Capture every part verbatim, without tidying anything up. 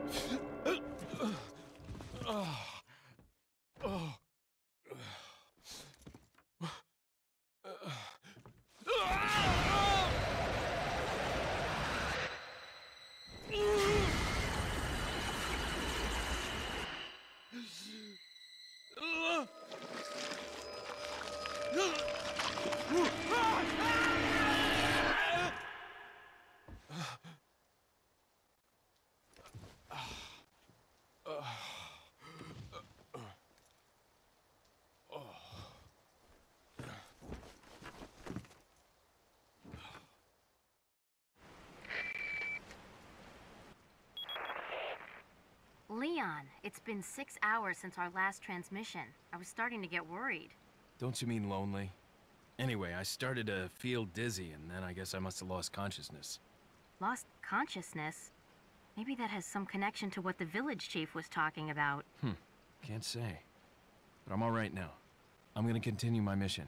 Leon, it's been six hours since our last transmission. I was starting to get worried. Don't you mean lonely? Anyway, I started to feel dizzy, and then I guess I must have lost consciousness. Lost consciousness? Maybe that has some connection to what the village chief was talking about. Hmm, can't say. But I'm all right now. I'm gonna continue my mission.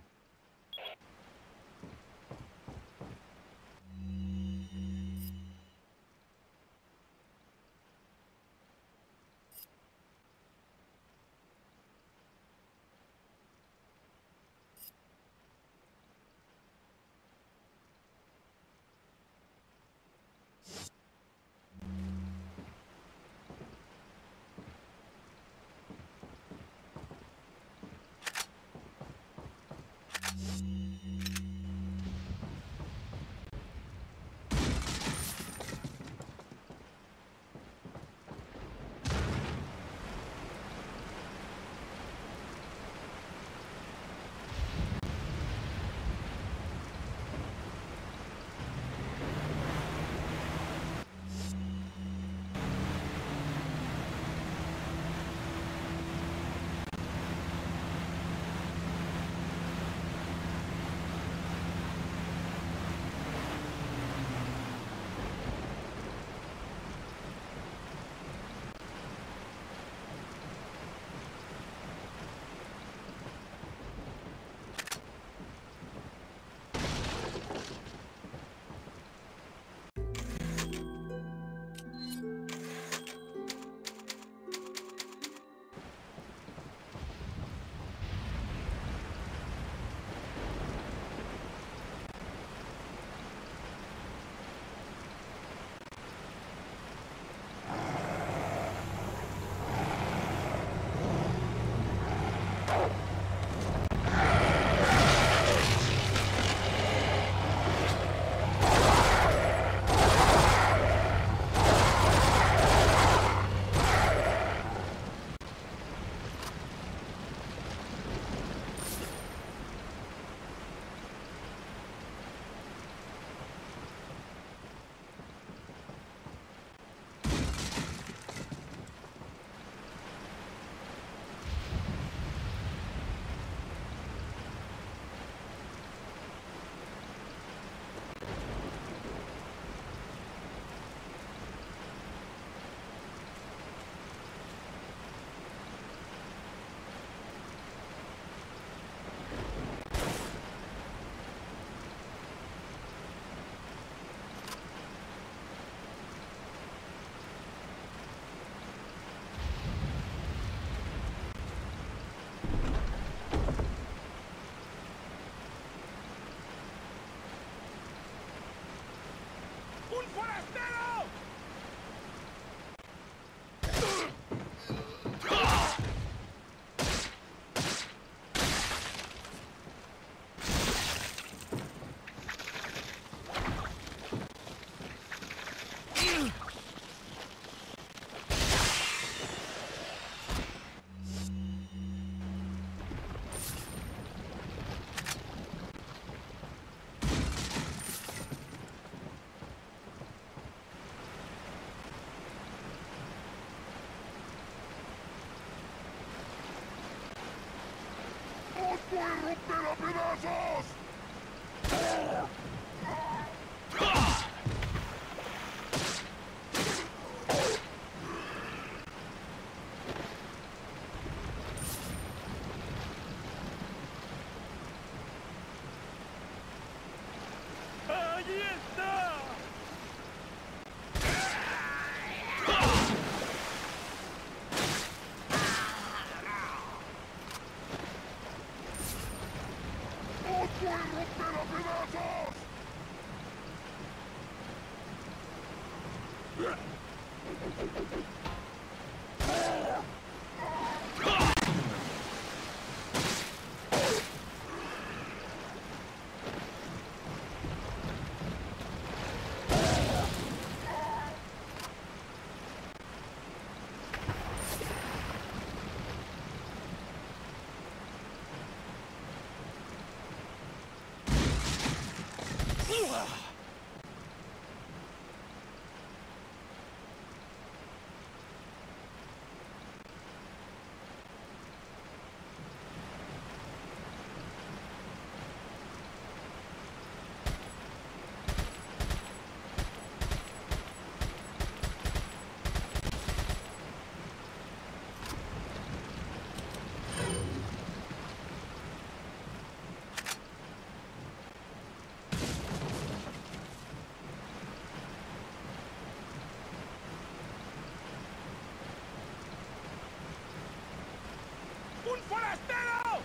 ¡Voy a romper a pedazos! ¡Allí está! ¡Forastero!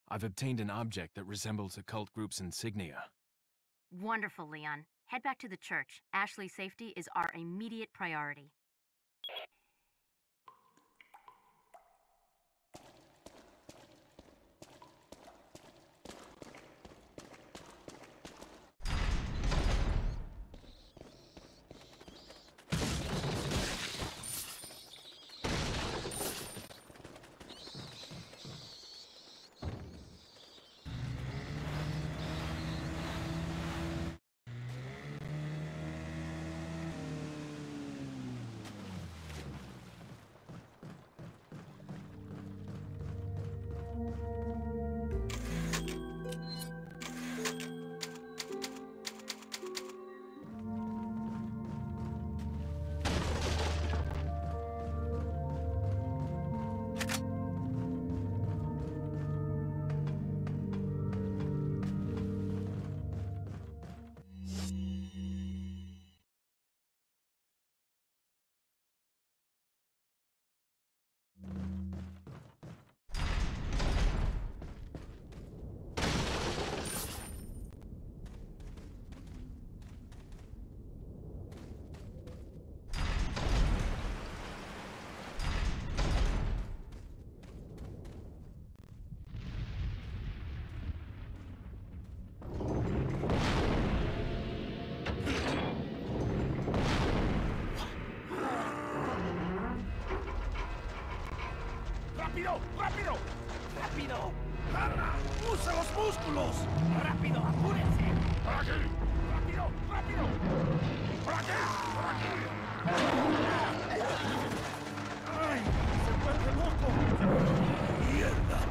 I've obtained an object that resembles a cult group's insignia. Wonderful, Leon. Head back to the church. Ashley's safety is our immediate priority. ¡Rápido! ¡Rápido! ¡Rápido! ¡Garra! ¡Usa los músculos! ¡Rápido! ¡Apúrense! ¡Por aquí! ¡Rápido! ¡Rápido! ¡Por aquí! ¡Por aquí! ¡Ay! ¡Se vuelve loco! ¡Mierda!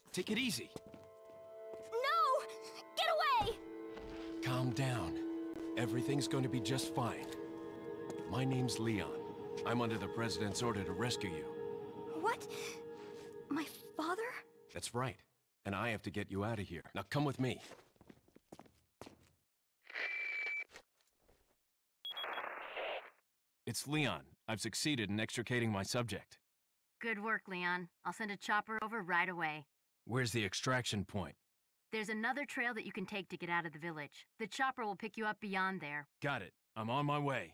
Take it easy. No! Get away! Calm down. Everything's going to be just fine. My name's Leon. I'm under the President's order to rescue you. What? My father? That's right. And I have to get you out of here. Now come with me. It's Leon. I've succeeded in extricating my subject. Good work, Leon. I'll send a chopper over right away. Where's the extraction point? There's another trail that you can take to get out of the village. The chopper will pick you up beyond there. Got it. I'm on my way.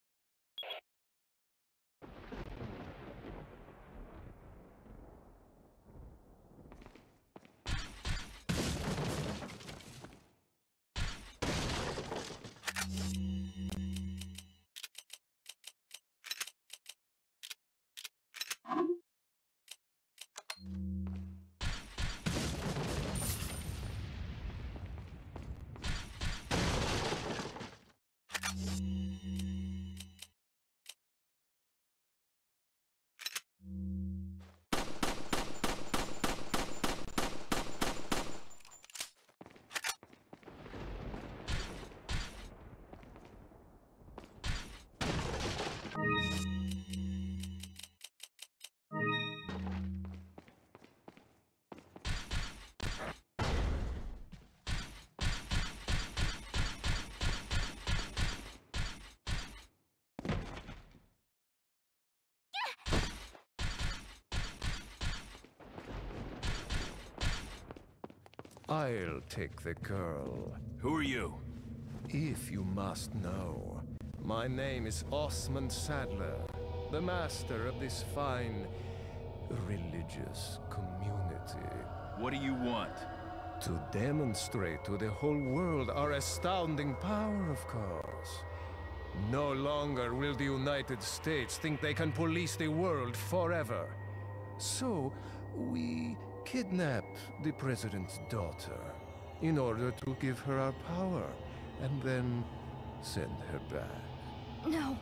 I'll take the girl. Who are you? If you must know, my name is Osmond Saddler, the master of this fine religious community. What do you want? To demonstrate to the whole world our astounding power, of course. No longer will the United States think they can police the world forever. So, we kidnapped the president's daughter in order to give her our power and then send her back. No.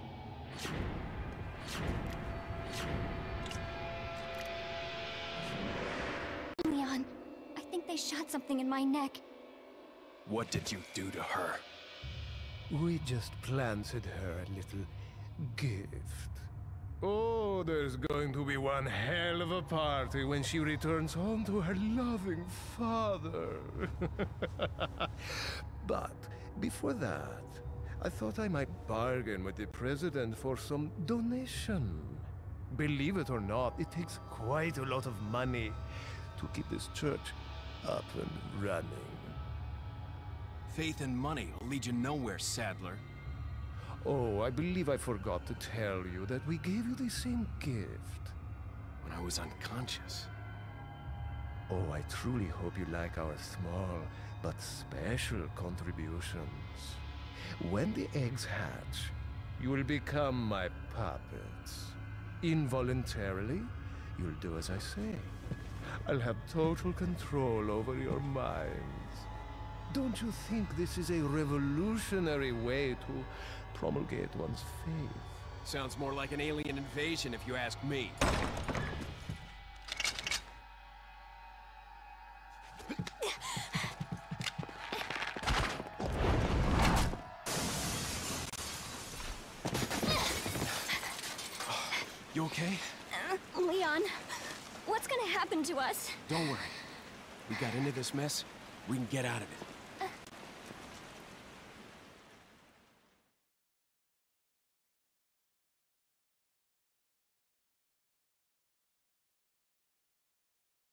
Leon, I think they shot something in my neck. What did you do to her? We just planted her a little gift. Oh, there's going to be one hell of a party when she returns home to her loving father. But before that, I thought I might bargain with the president for some donation. Believe it or not, it takes quite a lot of money to keep this church up and running. Faith and money will lead you nowhere, Saddler. Oh, I believe I forgot to tell you that we gave you the same gift. When I was unconscious. Oh, I truly hope you like our small but special contributions. When the eggs hatch, you will become my puppets. Involuntarily, you'll do as I say. I'll have total control over your minds. Don't you think this is a revolutionary way to promulgate one's faith? Sounds more like an alien invasion if you ask me. You okay? Uh, Leon, what's gonna happen to us? Don't worry. We got into this mess, we can get out of it.